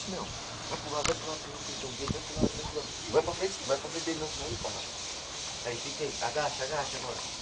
meu. Vai pular, tem um jeito, vai pular. Vai pra frente dele, não, senão ele para. Aí fica aí, agacha agora.